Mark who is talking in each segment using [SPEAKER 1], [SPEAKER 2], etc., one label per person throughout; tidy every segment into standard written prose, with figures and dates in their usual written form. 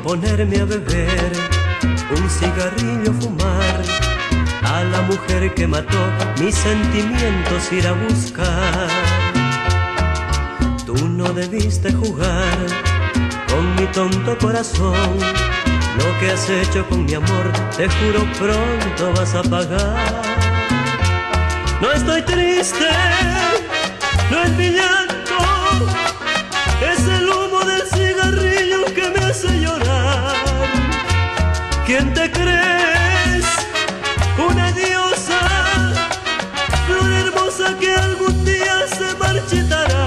[SPEAKER 1] ponerme a beber, un cigarrillo fumar, a la mujer que mató mis sentimientos ir a buscar. Tú no debiste jugar con mi tonto corazón, lo que has hecho con mi amor, te juro pronto vas a pagar. No estoy triste, no es mi llanto, es el humo del cigarrillo que me hace llorar. ¿Quién te crees? Una diosa, flor hermosa que algún día se marchitará.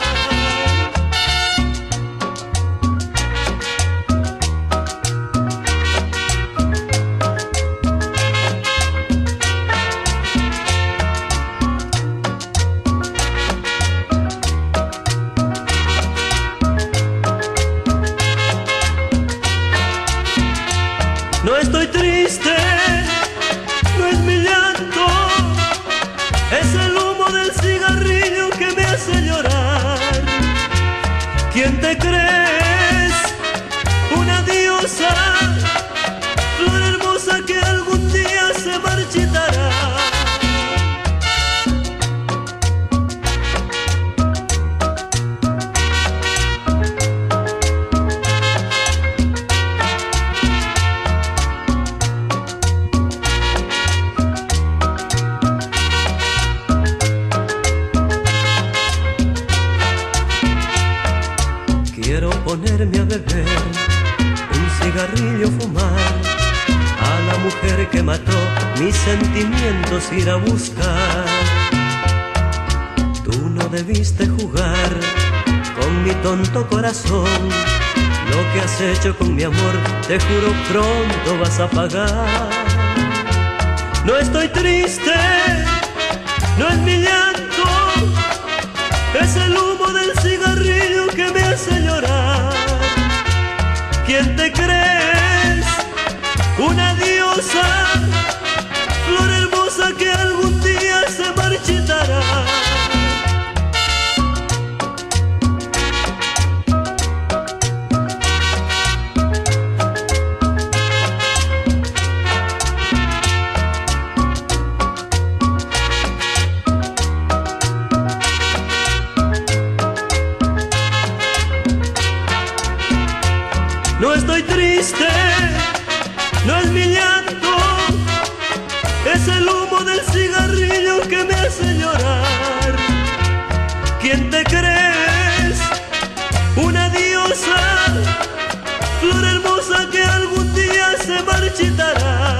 [SPEAKER 1] No estoy triste, no es mi llanto, es el humo del cigarrillo que me hace llorar. ¿Quién te crees? Una diosa, flor hermosa que algún día se marchitará. Quiero ponerme a beber, un cigarrillo fumar, a la mujer que mató mis sentimientos ir a buscar. Tú no debiste jugar con mi tonto corazón, lo que has hecho con mi amor, te juro pronto vas a pagar. No estoy triste, no es mi llanto, es el humo del cigarrillo que me hace llorar. ¿Quién te crees? Una diosa, flor hermosa que algún día se marchitará. No estoy triste, no es mi llanto, es el humo del cigarrillo que me hace llorar. ¿Quién te crees? Una diosa, flor hermosa que algún día se marchitará.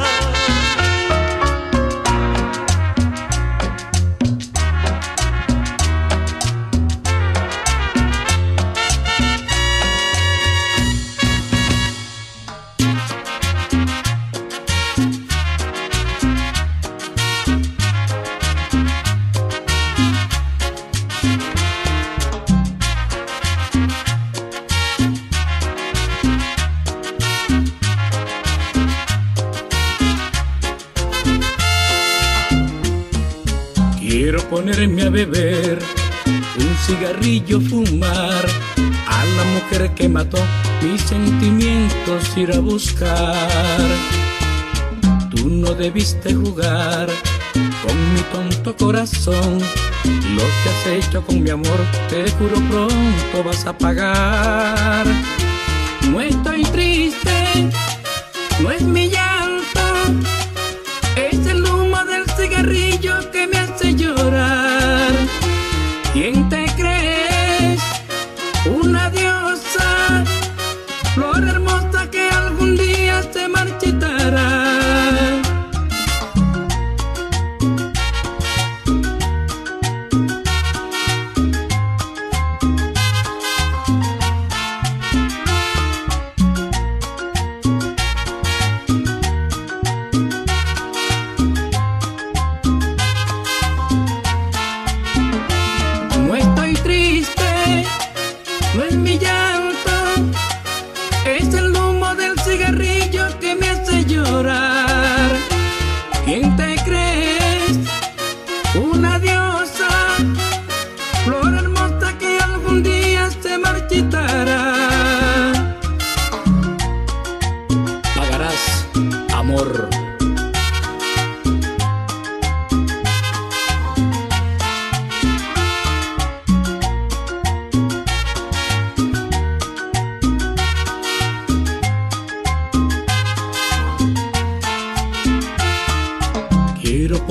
[SPEAKER 2] Quiero ponerme a beber, un cigarrillo fumar, a la mujer que mató mis sentimientos ir a buscar. Tú no debiste jugar con mi tonto corazón, lo que has hecho con mi amor, te juro pronto vas a pagar. No estoy triste, no es mi llanto, es el humo del cigarrillo que me hace llorar. ¿Quién te crees? Una diosa, flor hermosa que algún día se marchitará.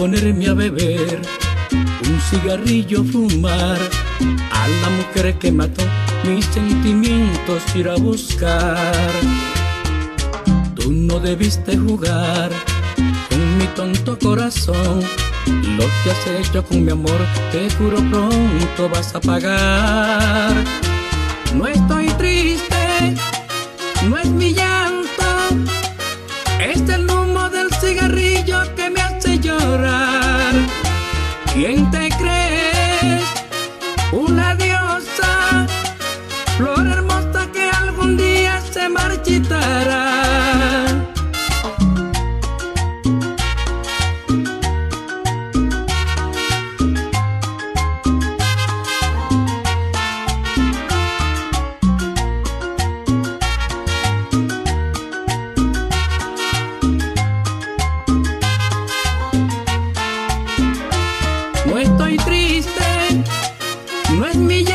[SPEAKER 2] ponerme a beber, un cigarrillo fumar, a la mujer que mató mis sentimientos ir a buscar. Tú no debiste jugar con mi tonto corazón, lo que has hecho con mi amor te juro pronto vas a pagar. No estoy triste, no es mi llanto, es el humo del cigarrillo que me hace llorar. ¿Quién te crees? Una diosa, flor hermosa que algún día se marchitará. No estoy triste, no es mi